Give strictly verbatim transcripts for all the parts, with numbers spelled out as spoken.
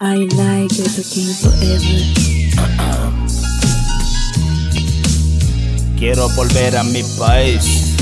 I like Ghetto King forever. Quiero volver a mi país.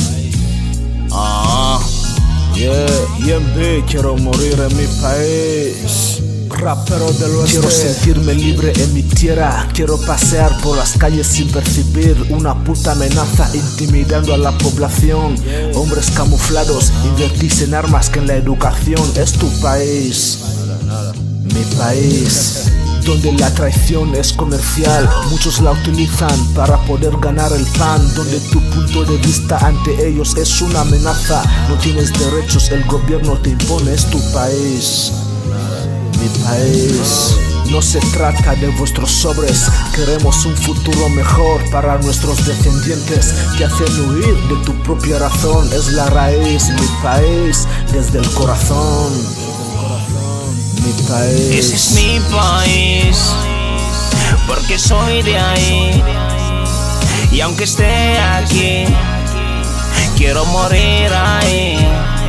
Ah, yeah, Y M B, quiero morir en mi país. Rapero del oeste. Quiero sentirme libre en mi tierra. Quiero pasear por las calles sin percibir una puta amenaza intimidando a la población. Hombres camuflados, invertís en armas que en la educación. Es tu país, mi país, donde la traición es comercial. Muchos la utilizan para poder ganar el pan. Donde tu punto de vista ante ellos es una amenaza. No tienes derechos, el gobierno te impone. Es tu país, mi país. No se trata de vuestros sobres. Queremos un futuro mejor para nuestros descendientes. Te hacen huir de tu propia razón. Es la raíz, mi país, desde el corazón. Mi país. Ese es mi país, porque soy de ahí. Y aunque esté aquí, quiero morir ahí.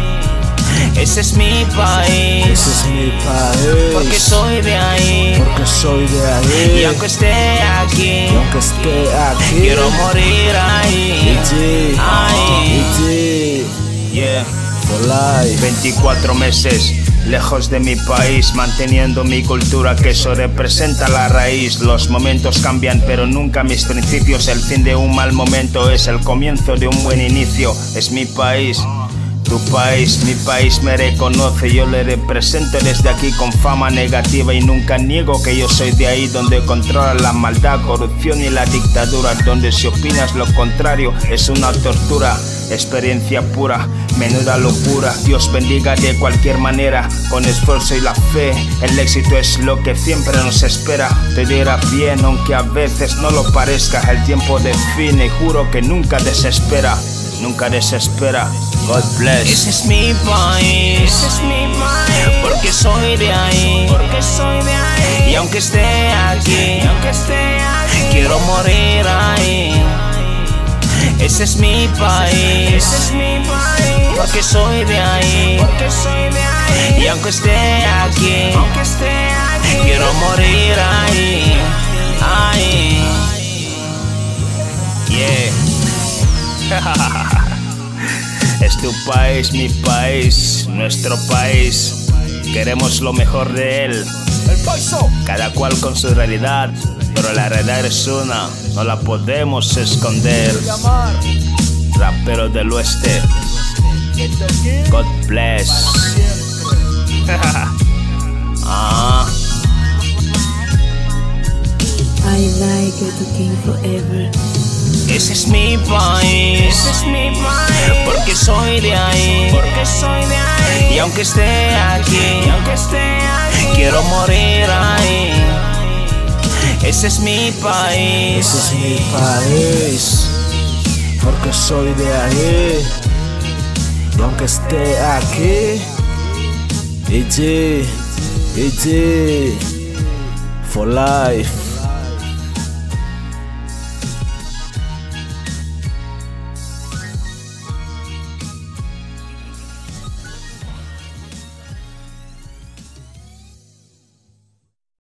Ese es mi país, Ese es mi país, porque soy de ahí. Porque soy de ahí. Y aunque esté aquí, Y aunque esté aquí, quiero morir ahí. E G, Ahí. E G, Yeah. for life. veinticuatro meses lejos de mi país, manteniendo mi cultura, que eso representa la raíz. Los momentos cambian, pero nunca mis principios. El fin de un mal momento es el comienzo de un buen inicio. Es mi país, tu país, mi país me reconoce. Yo le represento desde aquí con fama negativa y nunca niego que yo soy de ahí, donde controla la maldad, corrupción y la dictadura. Donde si opinas lo contrario es una tortura. Experiencia pura, menuda locura. Dios bendiga de cualquier manera, con esfuerzo y la fe. El éxito es lo que siempre nos espera. Te dirá bien, aunque a veces no lo parezca. El tiempo define y juro que nunca desespera. Nunca desespera. God bless. Ese es mi país, ese es mi país, porque soy de ahí, porque soy de ahí. Y aunque esté aquí, y aunque esté aquí, quiero morir ahí. Ese es mi país, ese es mi país, porque soy de ahí, porque soy de ahí. Y aunque esté aquí, aunque esté aquí, quiero morir ahí, ahí. Yeah. Es tu país, mi país, nuestro país. Queremos lo mejor de él. Cada cual con su realidad, pero la realidad es una, no la podemos esconder. Rapero del oeste. God bless. Ah. I like Ghetto King forever. Ese es mi país, ese es mi país, porque soy de ahí, porque soy de ahí. Y aunque esté aquí, y aunque esté aquí, quiero morir ahí. Ese es mi país, Ese es mi país, porque soy de ahí. Y aunque esté aquí, E G, E G, for life.